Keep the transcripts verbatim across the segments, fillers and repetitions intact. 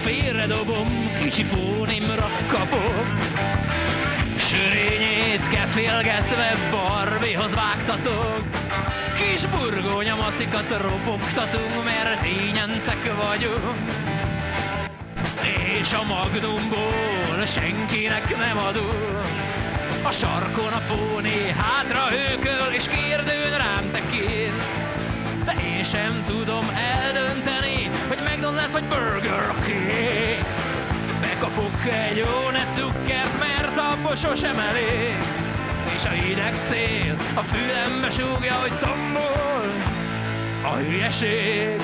félredobom, kicsi pónimra kapom. Sörényét kefélgetve Barbiehoz vágtatok. Kis burgonya macikat ropogtatunk, mert ényencek vagyunk. És a magnumból senkinek nem adunk. A sarkon a póni hátra hőköl, és kérdőn rám tekint. De én sem tudom eldönteni, hogy McDonald's vagy Burger King. Bekapok egy jó ne cukkert, mert abból sosem elég. És a hideg szél a fülembe súgja, hogy tombol a hülyeség.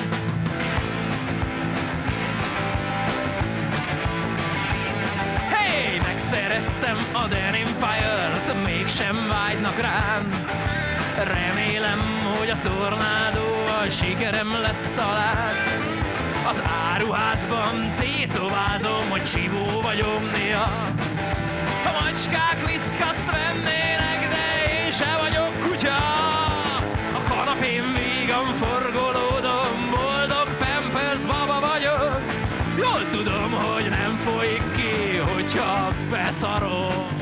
Hey, megszereztem a Denim Fire-t, mégsem vágynak rám. Remélem, hogy a tornádóval sikerem lesz talán. Az áruházban tétovázom, hogy csivó vagyok néha. A macskák viszkaszt vennének, de én se vagyok kutya. A kanapén vígan forgolódom, boldog Pampers baba vagyok. Jól tudom, hogy nem folyik ki, hogyha beszarom.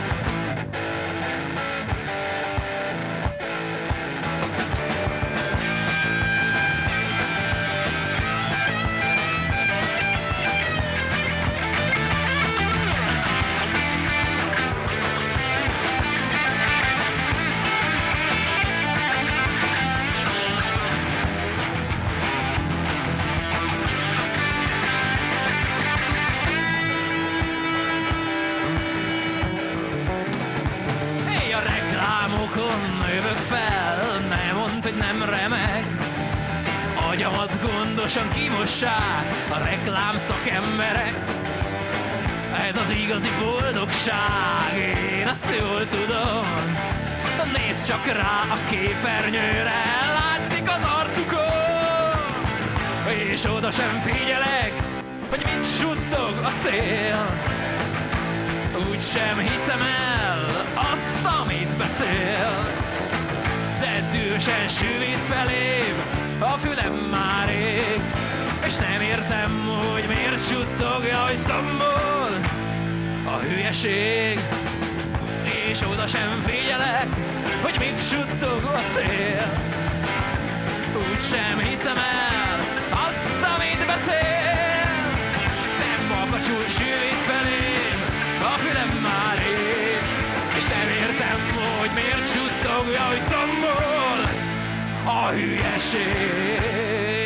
Növök fel, ne mondd, hogy nem remek. Agyamat gondosan kimossák a reklám szakemberek. Ez az igazi boldogság, én azt jól tudom. Nézd csak rá a képernyőre, látszik az arcukon. És oda sem figyelek, hogy mit suttog a szél. Úgy sem hiszem el azt, amit beszél. De dühösen sűvít felém a fülem már rég. És nem értem, hogy miért suttogja, hogy tombol a hülyeség. És oda sem figyelek, hogy mit suttog a szél. Úgy sem hiszem el azt, amit beszél. Nem makacsul sűvít felém a fülem már ég. És nem értem, hogy miért suttogja, hogy tombol a hülyeség.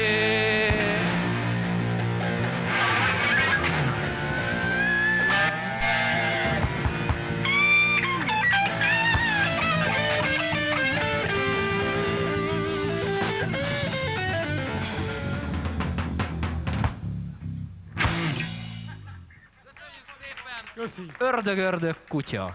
Ördög, ördög, kutya.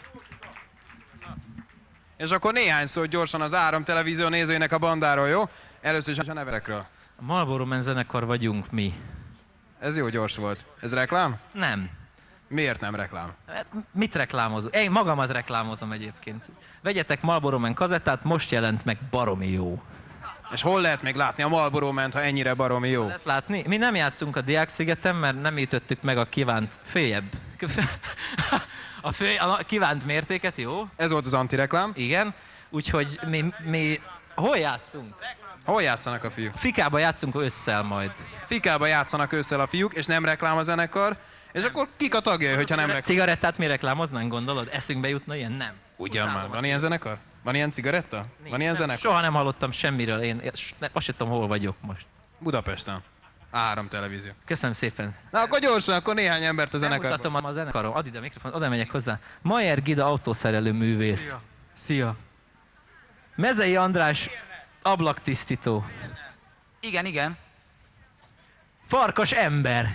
És akkor néhány szót gyorsan az Áram Televízió nézőinek a bandáról, jó? Először is a neverekről. A Marlboro Man zenekar vagyunk mi. Ez jó gyors volt. Ez reklám? Nem. Miért nem reklám? Mit reklámozom? Én magamat reklámozom egyébként. Vegyetek Marlboro Man kazettát, most jelent meg, baromi jó. És hol lehet még látni a Marlboro Man-t, ha ennyire baromi jó? Lehet látni? Mi nem játszunk a Diák-szigeten, mert nem ütöttük meg a kívánt féljebb. A, fő, a kívánt mértéket, jó? Ez volt az antireklám. Igen. Úgyhogy mi, mi... Hol játszunk? Hol játszanak a fiúk? Fikába játszunk ősszel majd. Fikába játszanak ősszel a fiúk, és nem reklám a zenekar. És akkor kik a tagjai, hogyha nem reklám? Cigarettát mi reklámoznánk, gondolod? Eszünkbe jutna ilyen? Nem. Ugyan már. Van ilyen zenekar? Van ilyen cigaretta? Nincs, Van ilyen nem, zenekar? Soha nem hallottam semmiről. Én azt sem tudom, hol vagyok most. Budapesten. Áram Televízió. Köszönöm szépen. Na akkor gyorsan, akkor néhány embert a zenekarban. Nem mutatom a zenekarom. Add ide a mikrofon, oda megyek hozzá. Mayer Gida autószerelő művész. Szia. Szia. Mezei András ablaktisztító. Igen, igen. Farkas ember.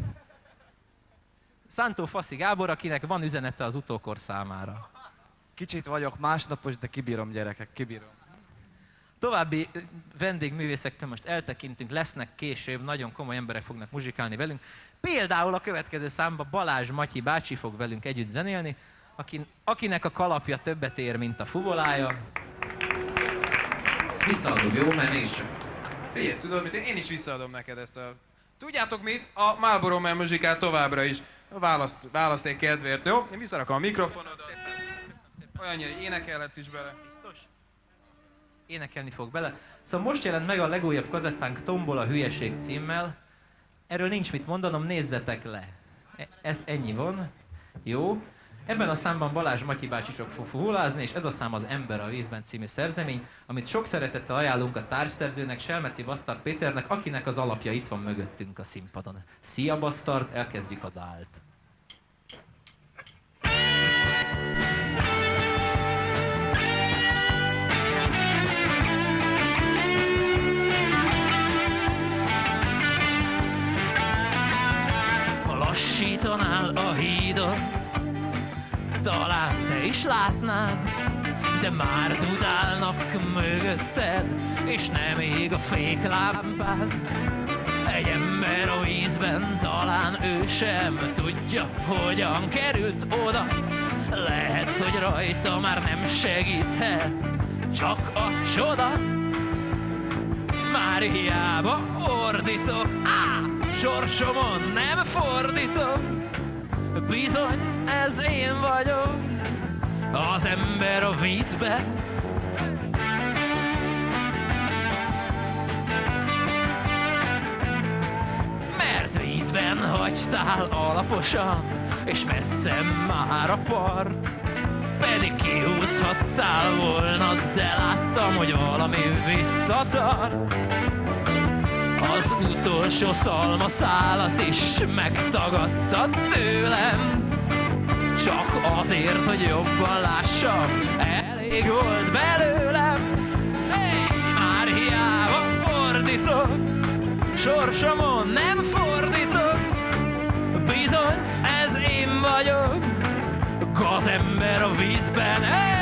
Szántó Faszi Gábor, akinek van üzenete az utókor számára. Kicsit vagyok másnapos, de kibírom, gyerekek, kibírom. További vendégművészektől most eltekintünk, lesznek később, nagyon komoly emberek fognak muzsikálni velünk. Például a következő számban Balázs Matyi bácsi fog velünk együtt zenélni, akin, akinek a kalapja többet ér, mint a fuvolája. Visszaadom, jó? Mert mégsem. Figyelj, tudod mit? Én is visszaadom neked ezt a Tudjátok mit? A Marlboro Man muzsikát továbbra is. Választ, választék kedvéért, jó? Én visszarakom a mikrofonodat. Olyan, hogy énekelhetsz is bele. Biztos? Énekelni fog bele. Szóval most jelent meg a legújabb kazettánk Tombol a hülyeség címmel. Erről nincs mit mondanom, nézzetek le. E- ez ennyi van. Jó. Ebben a számban Balázs Matyi bácsi sok fog fuhulázni, és ez a szám az Ember a vízben című szerzemény, amit sok szeretettel ajánlunk a társszerzőnek, Selmeci Basztard Péternek, akinek az alapja itt van mögöttünk a színpadon. Szia Basztard, elkezdjük a dált. Ha lassítanál a hídon, talán te is látnád, de már dudálnak mögötted, és nem ég a féklámpád. Egy ember a vízben, talán ő sem tudja, hogyan került oda. Lehet, hogy rajta már nem segíthet, csak a csoda. Már hiába ordítok, á, sorsomon nem fordítok. Bizony, ez én vagyok, az ember a vízben. Mert vízben hagytál alaposan, és messze már a part. Pedig kihúzhattál volna, de láttam, hogy valami visszatart. Az utolsó szalmaszálat is megtagadtad tőlem. Csak azért, hogy jobban lássam, elég volt belőlem. Hey, már hiába ordítok, sorsomon nem fordítok. Bizony, ez én vagyok, gazember a vízben. Hey!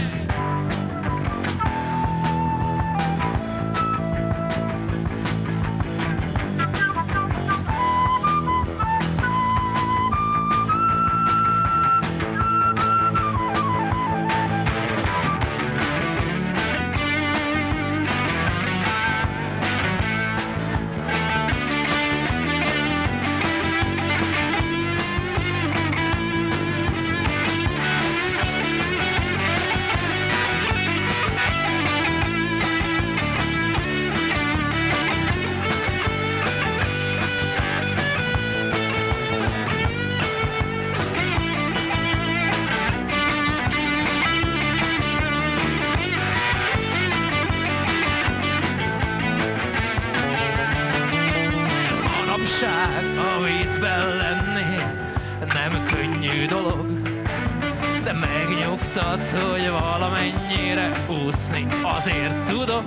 A vízben lenni nem könnyű dolog, de megnyugtat, hogy valamennyire úszni azért tudok.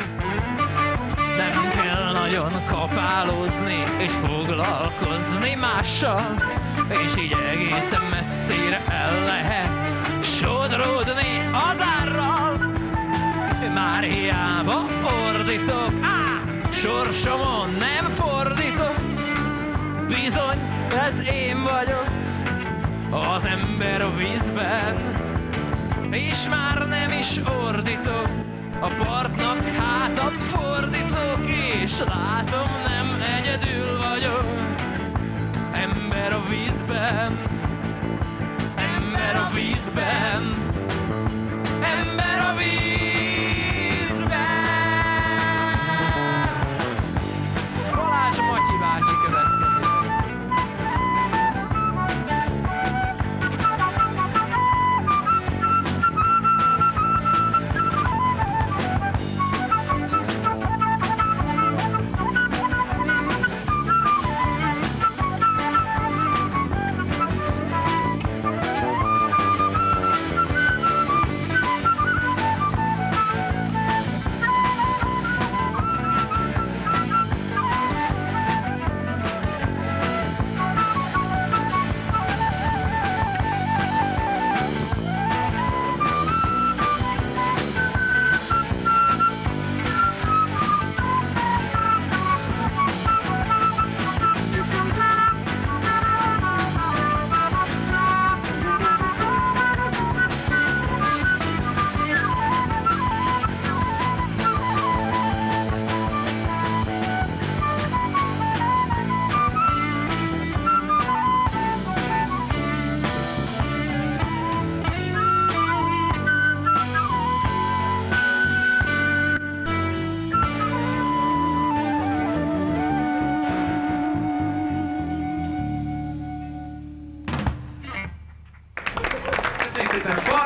Nem kell nagyon kapálózni és foglalkozni mással, és így egészen messzire el lehet sodródni az árral. Már hiába ordítok, á, sorsomon nem fordítok. Bizony, ez én vagyok, az ember a vízben, és már nem is ordítok, a partnak hátat fordítok, és látom, nem egyedül vagyok. Ember a vízben, ember a vízben, ember a vízben. Balázs Matyi bácsi következik.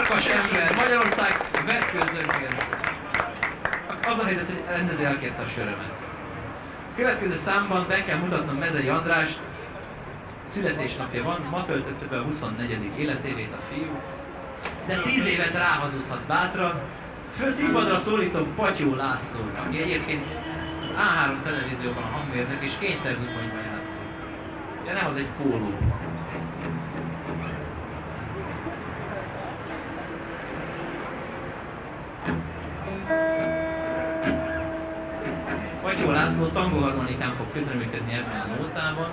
Farkas ember, Magyarország vetközlőként. Az a helyzet, hogy rendező elkérte a sörömet. A következő számban be kell mutatnom Mezei András születésnapja van, ma töltötte be a huszonnegyedik életévét a fiú, de tíz évet ráhazudhat bátran. Főszínpadra szólítom Pattyó Lászlót, aki egyébként az á három televízióban a hangmérnök és kényszerzubonyban játszik. Ja, nem, az egy póló. Pattyó László tangóharmonikán fog közreműködni ebben a nótában,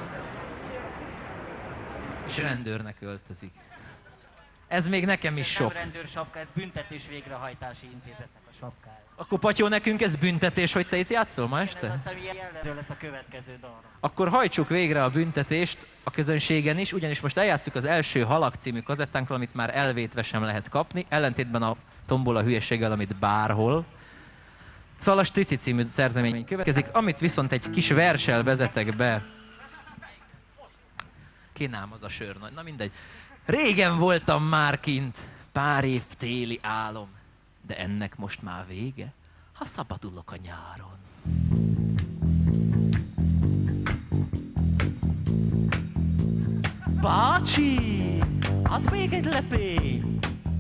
és rendőrnek öltözik. Ez még nekem is sok. Ez nem rendőrsapka, ez büntetés végrehajtási intézetnek a sapkája. Akkor Patyó, nekünk ez büntetés, hogy te itt játszol ma este? Ez azt hiszem jellemző lesz a következő dalra. Akkor hajtsuk végre a büntetést a közönségen is, ugyanis most eljátszuk az első Halak című kazettánkról, amit már elvétve sem lehet kapni, ellentétben a tombola hülyeséggel, amit bárhol. Szóval a Strici című szerzemény következik, amit viszont egy kis verssel vezetek be. Kinám az a sör, na mindegy. Régen voltam már kint, pár év téli álom, de ennek most már vége, ha szabadulok a nyáron. Bácsi, add még egy lepény!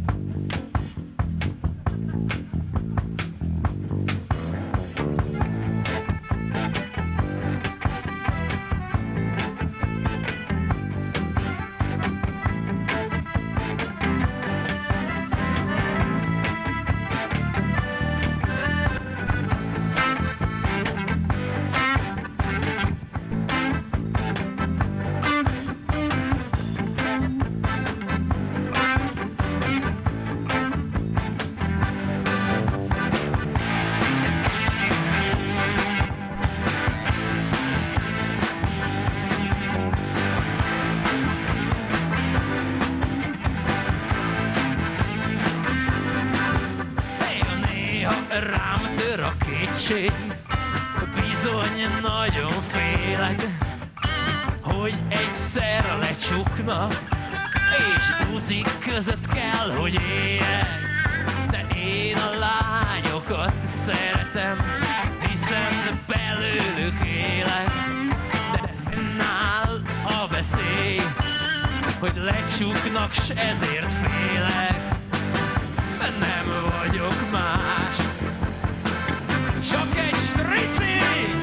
Rám tör a kétség, bizony nagyon félek, hogy egyszer lecsuknak, és buzik között kell, hogy éljek. De én a lányokat szeretem, hiszen belőlük élek. De fennáll a veszély, hogy lecsuknak, s ezért félek. De nem vagyok más, csak egy strici!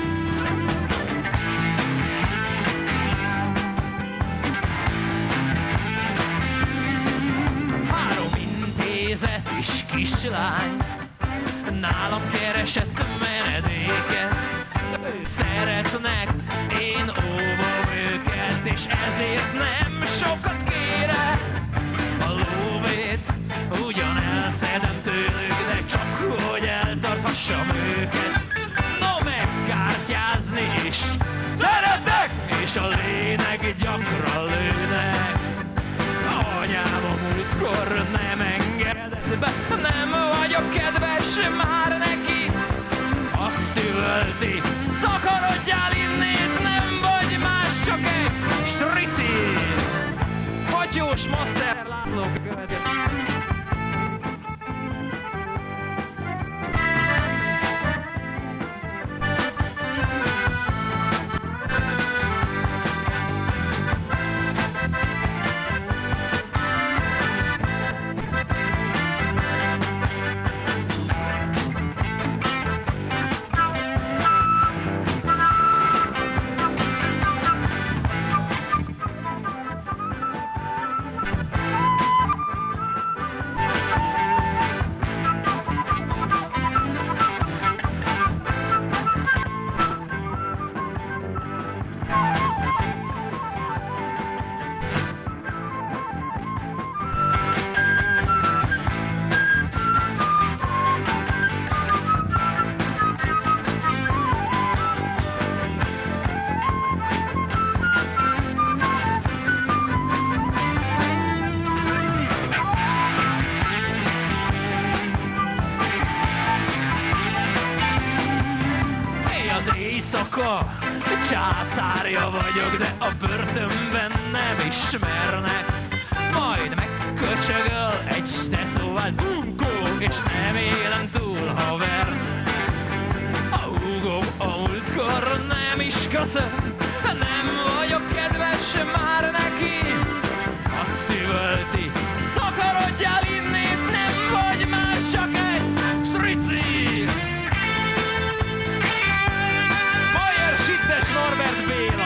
Három intézet és kislány nálam keresett menedéket. Szeretnek, én óvom őket, és ezért nem sokat kérek. A lóvét ugyan elszedem tőlük, de csak hogy eltarthassam őket. No, megkártyázni is szeretek, és a lényeg gyakran lőnek. Anyám a múltkor nem engedett be, nem vagyok kedves már neki. Azt üvölti, takarodjál innét, nem vagy más, csak egy strici. Patyós Masszer László következik. Éjszaka császárja vagyok, de a börtönben nem ismernek. Majd megköcsögöl egy stetó minden bunkó, és nem élem túl haver. A húgom a múltkor nem is köszön, nem vagyok kedves már neki. Azt üvölti, takarodjál innét, nem vagy más, csak egy strici. Bajer Sittes Norbert Béla.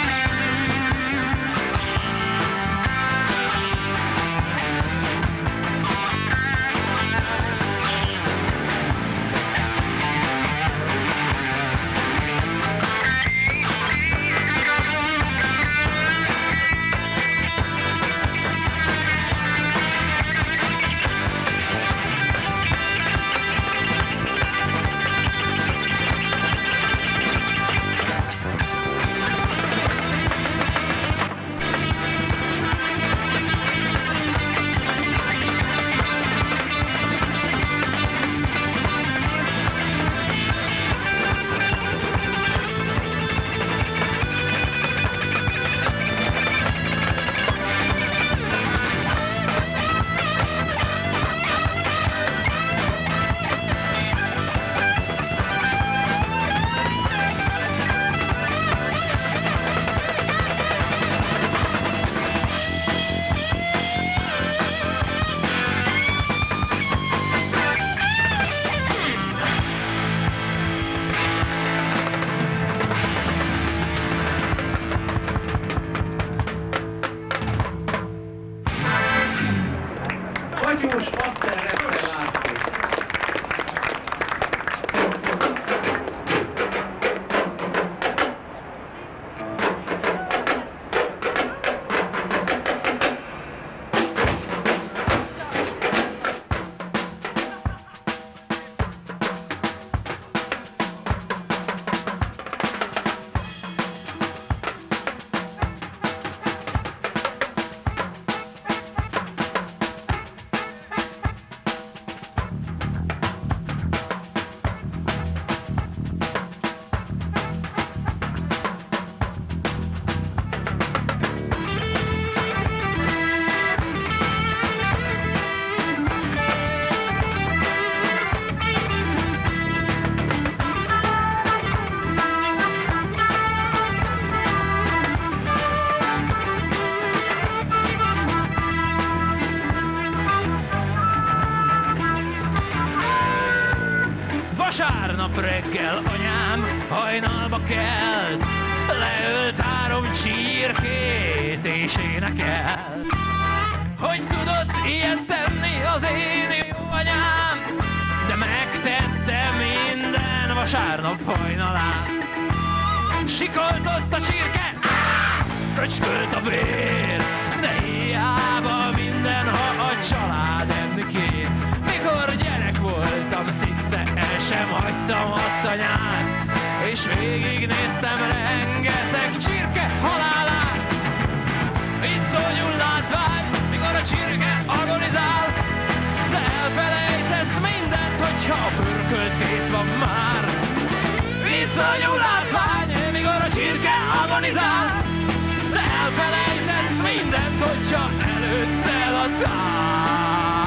Fagyós Masszer Repre László. Vasárnap reggel anyám hajnalba kelt, leölt három csirkét és énekel. Hogy tudott ilyet tenni az én jó anyám, de megtette minden vasárnap hajnalán. Sikoltott a csirke, fröcskölt a bér, de hiába minden, ha a család enni kér. Mikor gyerek voltam, szinte el sem hagytam ott anyát, és végignéztem rengeteg csirke halálát. Így szonyul látvány, mikor a csirke agonizál, de elfelejtesz mindent, hogyha a pörkölt kész van már. Így szonyul látvány, mikor a csirke agonizál, de elfelejtesz mindent, hogyha előtted a tár.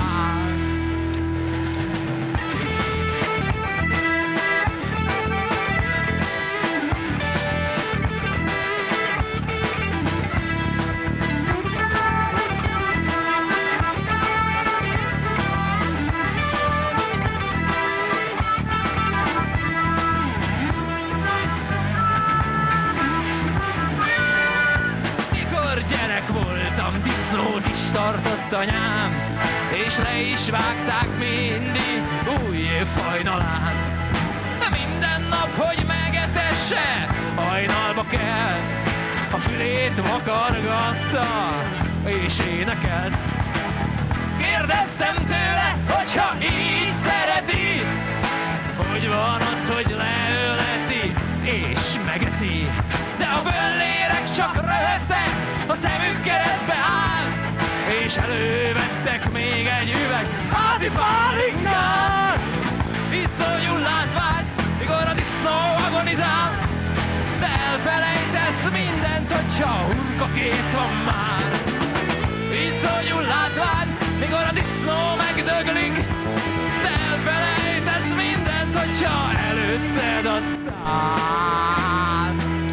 Disznót is tartott anyám, és le is vágták mindig új év hajnalán. De minden nap, hogy megetesse, hajnalba kell, a fülét vakargatta, és énekelt. Kérdeztem tőle, hogyha így szereti, hogy van az, hogy leöleti, és megeszi. De a böllérek csak röhögtek, a szemük keretbe áll, és elővettek még egy üveg házi pálinkát. Iszonyú látvány, mikor a disznó agonizál, de elfelejtesz mindent, hogyha a hurka kész van már. Iszonyú látvány, mikor a disznó megdöglik, te elfelejtesz mindent, hogyha előtted a tár.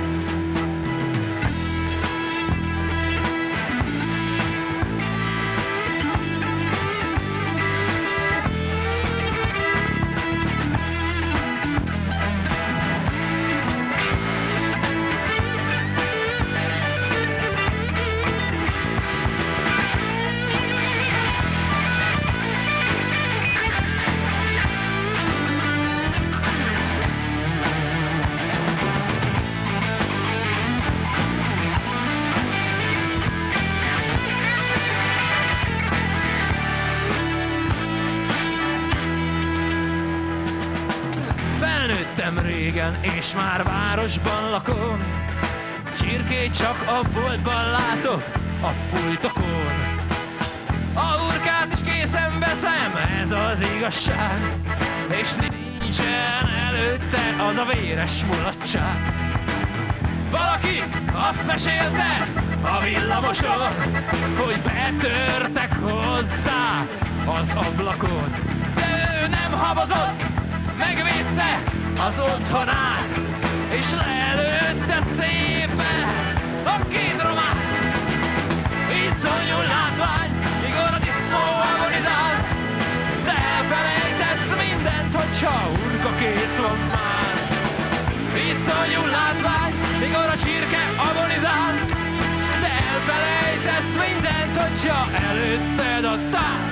Felnőttem régen, és már városban lakom. Csirkét csak a boltban látok, a pultokon. A hurkát is készen veszem, ez az igazság. És nincsen előtte az a véres mulatság. Valaki azt mesélte a villamoson, hogy betörtek hozzá az ablakon. De ő nem habozott, megvédte az otthonát, és lelőtte szépen a két romát. Iszonyú látvány, mikor a disznó agonizál, de elfelejtesz mindent, hogyha urka kész van már. Iszonyú látvány, mikor a csirke agonizál, de elfelejtesz mindent, hogyha előtted a tár.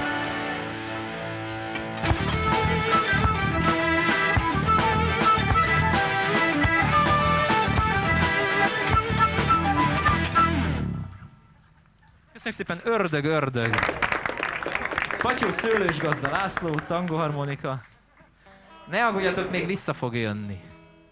Köszönjük szépen, ördög, ördög. Patyó Szőlősgazda László, tangoharmonika. Ne aggódjatok, még vissza fog jönni.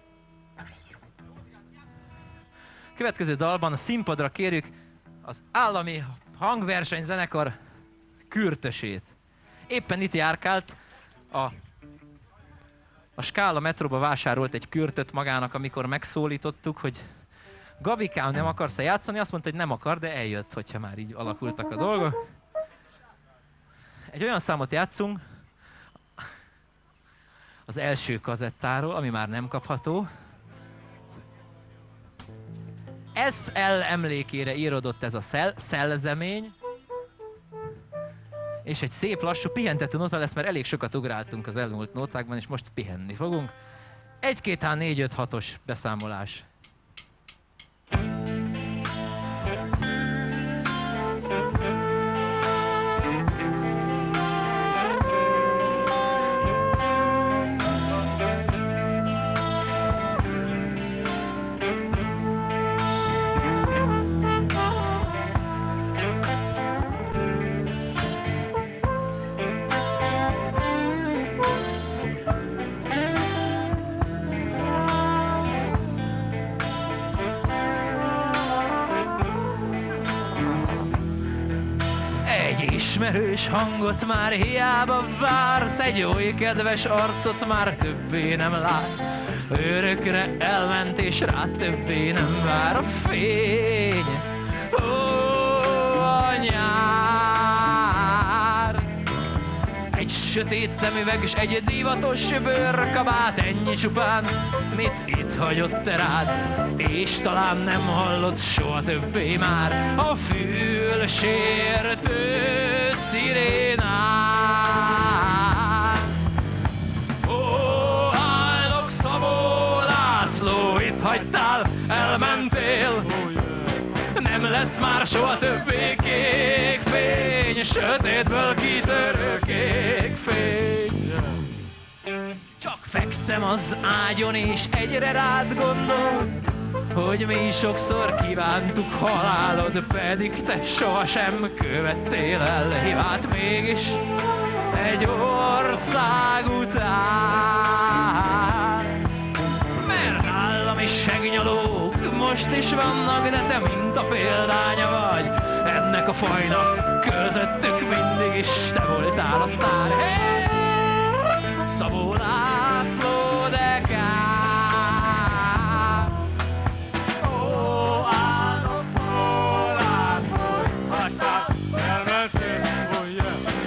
Következő dalban a színpadra kérjük az állami hangversenyzenekar Kürtösét. Éppen itt járkált, a, a Skála metróba vásárolt egy kürtöt magának, amikor megszólítottuk, hogy Gabikám, nem akarsz-e játszani? Azt mondta, hogy nem akar, de eljött, hogyha már így alakultak a dolgok. Egy olyan számot játszunk az első kazettáról, ami már nem kapható. es el emlékére íródott ez a szel, szelzemény, és egy szép lassú pihentető nóta lesz, mert elég sokat ugráltunk az elmúlt nótákban, és most pihenni fogunk. egy, két, há, négy, öt, hatos beszámolás. Ismerős hangot már hiába vársz, egy oly kedves arcot már többé nem látsz. Örökre elment és rád többé nem vár a fény. Ó, a nyár! Egy sötét szemüveg és egy divatos bőrkabát, ennyi csupán, mit itt hagyott te rád, és talán nem hallott soha többé már a fülsértő szirénát. Ó, állok Szabó László, itt hagytál, elmentél, nem lesz már soha többé kék fény, sötétből kitörő kék fény. Csak fekszem az ágyon és egyre rád gondol, hogy mi sokszor kívántuk halálod, pedig te sohasem követtél el hibát, mégis egy ország után. Mert állami segnyalók most is vannak, de te mint a példánya vagy ennek a fajnak, közöttük mindig is te voltál a sztár. Hey! Szabó László, de kár. Ó, állok Szabó László, itt hagytál, elmentél, oh yeah.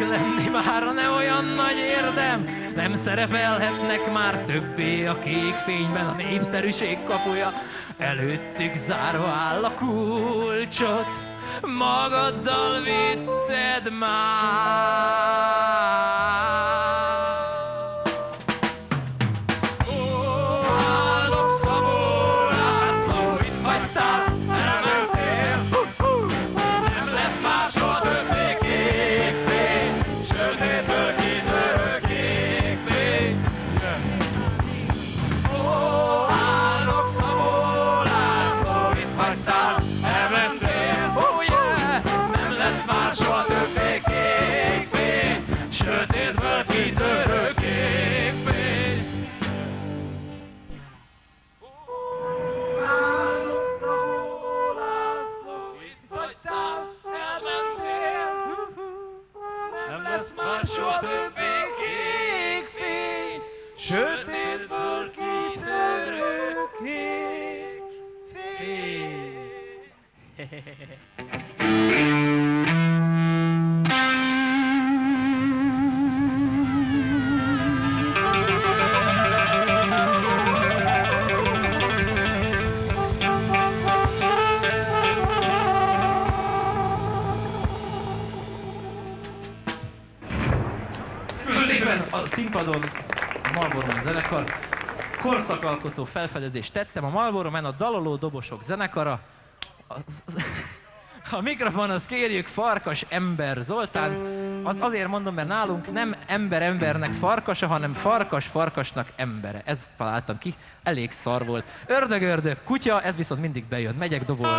lenni mára nem olyan nagy érdem, nem szerepelhetnek már többé a kék fényben, a népszerűség kapuja előttük zárva áll a kulcsot, magaddal vitted már. Sötétből kitörő kék fény. A színpadon a Marlboro Man zenekar korszakalkotó felfedezést tettem. A Marlboro Man a Daloló Dobosok zenekara. A, a mikrofonhoz kérjük Farkas Ember Zoltán. Az azért mondom, mert nálunk nem ember embernek farkasa, hanem farkas farkasnak embere. Ezt találtam ki, elég szar volt. Ördög ördög kutya, ez viszont mindig bejön. Megyek dobolni.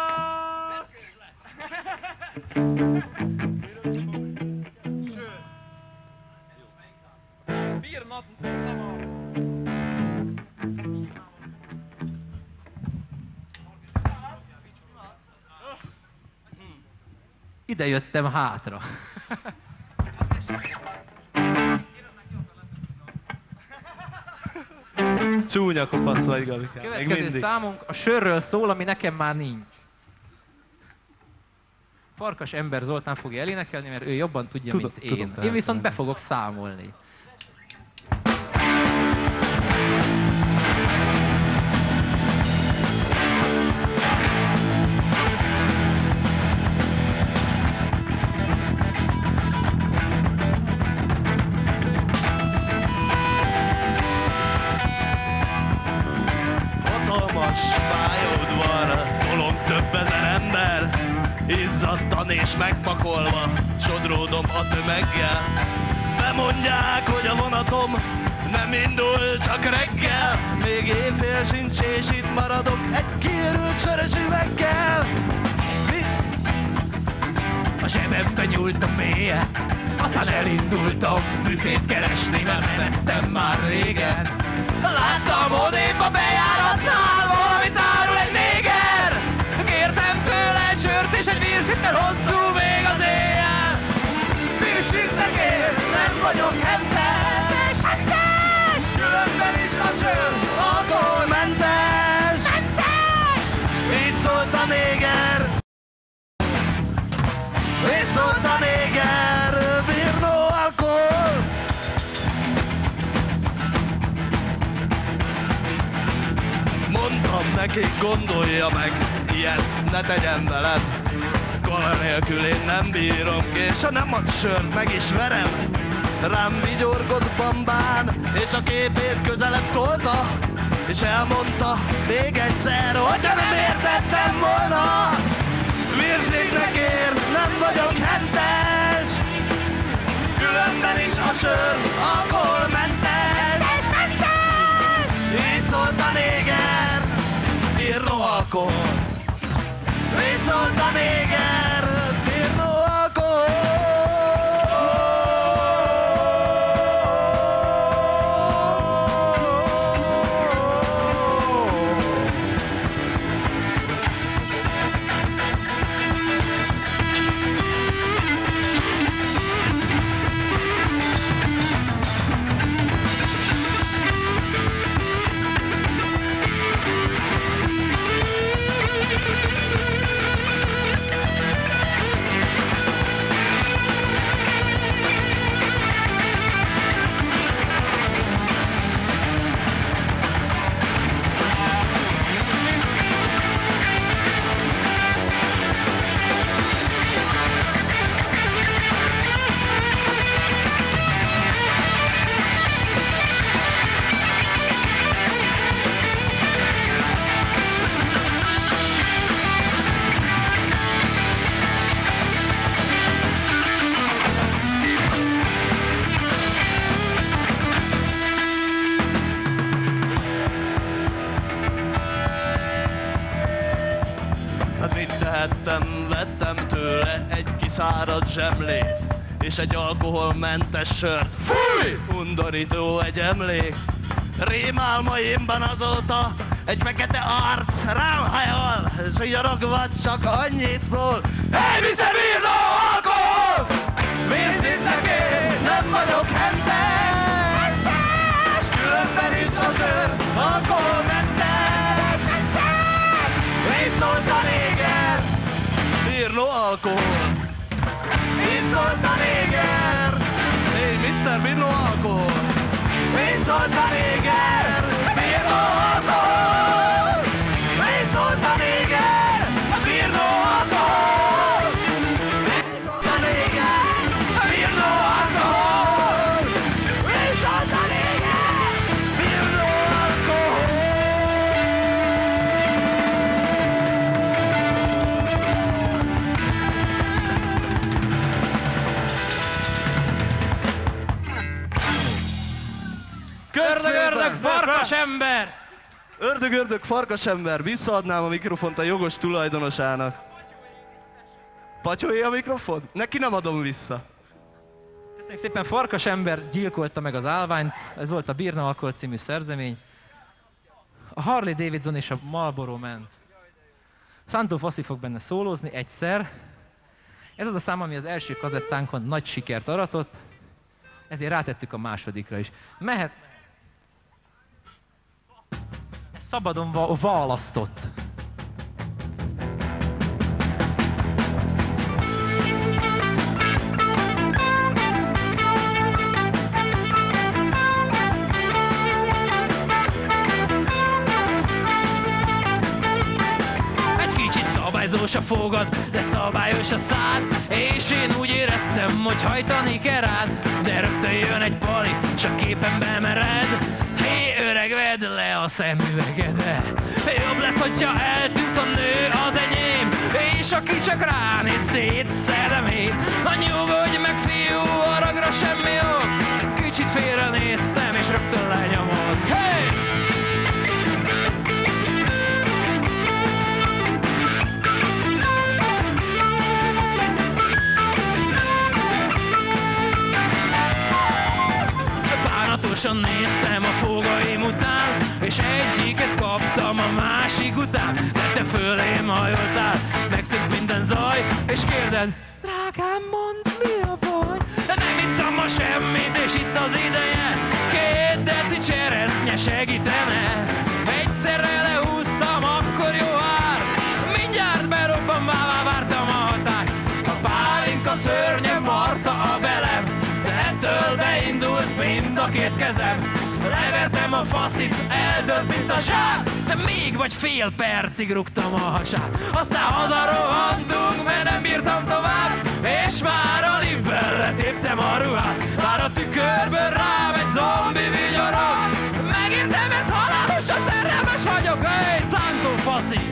Ide jöttem hátra. Csúnya kopasz vagy, Gabikám. Következő számunk a sörről szól, ami nekem már nincs. Farkas Ember Zoltán fogja elénekelni, mert ő jobban tudja, Tudom, mint én. tudom, Én viszont be persze. fogok számolni. Hatalmas pályaudvar, tolom több ezer ember, izzadtan és megpakolva, sodródom a tömeggel. Bemondják, hogy a vonatom nem indul, csak reggel, még éjfél sincs és itt maradok egy kiürült sörös üveggel. A zsebembe nyúltam mélyen, aztán elindultam büfét keresni, mert nem ettem már régen. Láttam odébb a bejáratnál, valamit árul egy néger. Kértem tőle egy sört és egy virtit, mert hosszú még az éjjel. Műsítnek ér, nem vagyok hentes, hentes! Különben is a sör alkoholmentes. Hentes! Így szólt a néger. Így szólt a néger, beer no alkohol. Mondtam neki, gondolja meg, ilyet ne tegyen veled. Kola nélkül én nem bírom ki, és ha nem ad sört, meg is verem. Rám vigyorgott bambán, és a képét közelebb tolta, és elmondta még egyszer, hogyha nem értettem volna. Virzéknek ér, nem vagyok hentes, különben is a sör alkoholmentes. Így szólt a néger, írno alkohol. Így szólt a néger, írno alkohol. száradt zsemlét és egy alkoholmentes sört. Fúj! Undorító egy emlék. Rémálmaimban azóta egy fekete arc rám hajol, s gyarogva csak annyit szól. Hey, Mister Birno, alkohol! Vérszintnek én nem vagyok hentes! Különben is a sör alkoholmentes! Így szólt a néger! Birno, alkohol! Így szólt a néger! Hey, Mister Birno, alkohol! Így szólt a néger! Birno, alkohol! Így szólt a néger! Birno, alkohol! Így szólt a néger! Birno, alkohol! Így szólt a néger! Birno, alkohol! Ördög, ördög, farkas ember! Ördög, ördög, farkas ember, visszaadnám a mikrofont a jogos tulajdonosának. Patyolé a mikrofon? Neki nem adom vissza. Köszönjük szépen, farkas ember gyilkolta meg az állványt. Ez volt a Birna Alkohol című szerzemény. A Harley Davidson és a Marlboro ment. Santo Fassi fog benne szólózni egyszer. Ez az a szám, ami az első kazettánkon nagy sikert aratott. Ezért rátettük a másodikra is. Mehet. Szabadon va- választott. Egy kicsit szabályzós a fogad, de szabályos a szád, és én úgy éreztem, hogy hajtani kell rád, de rögtön jön egy pali, s a képen bemered. Hé, öreg, vedd le a szemüvegedet. Jobb lesz, hogyha eltűnsz, a nő az enyém, és aki csak ránéz, szétszedem én. Na nyugodj meg, fiú, haragra semmi ok. Kicsit félrenéztem, és rögtön lenyomod. Hey! Bánatosan néztem a fogaim után, és egyiket kaptam a másik után. De te fölém hajoltál, megszűnt minden zaj, és kérded, drágám, mondd, mi a baj? De nem ittam ma semmit, és itt az ideje, két deti cseresznye segítene. Egyszerre lehúztam, akkor jó ár, mindjárt berobban, bává vártam a határt. A pálinka szörnye marta a belem, de ettől beindult mind a két kezem. Levertem a faszit, eldölt, mint a zsák, de még vagy fél percig rúgtam a hasát. Aztán hazarohantunk, mert nem bírtam tovább, és már a libbel letéptem a ruhát. Bár a tükörből rám egy zombi vigyorog, megértem, mert halálosan szerelmes vagyok. Hey, Santo Fassi!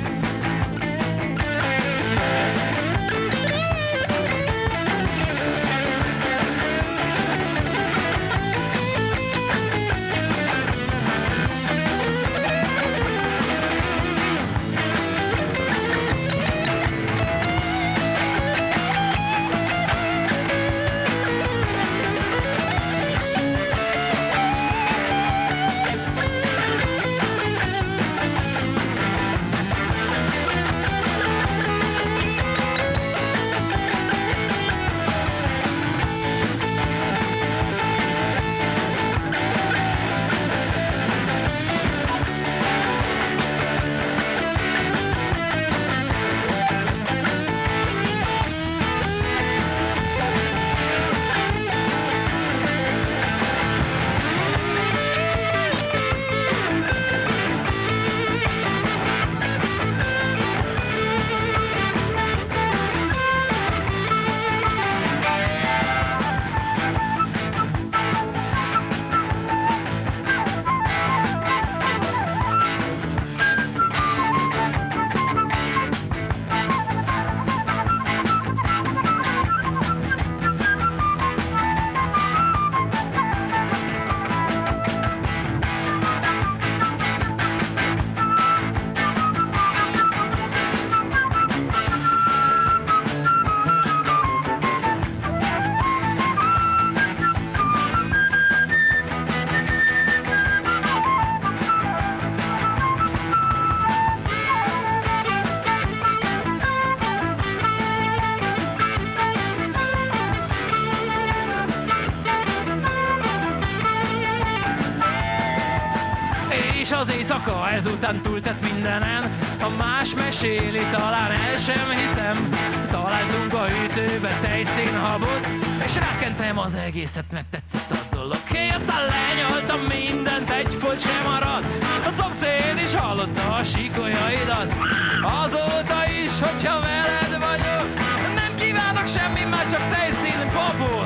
És az éjszaka ezután túltett mindenen. Ha más meséli, talán el sem hiszem. Találtunk a hűtőbe tejszínhabot, és rákentem az egészet, megtetszett a dolog. Jöttem, lenyaltam mindent, egy folt sem maradt. A szomszéd is hallotta a sikolyaidat. Azóta is, hogyha veled vagyok, nem kívánok semmi, már csak tejszín babot.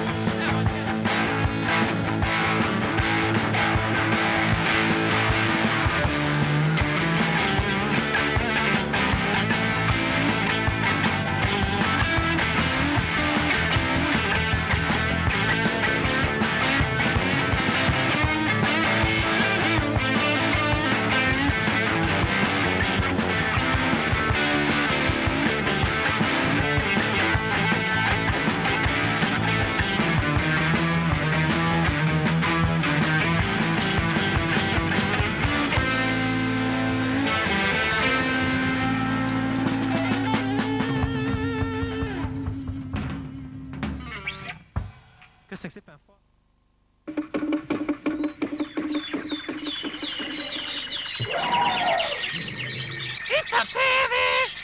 Köszönjük szépen! Itt a tévé!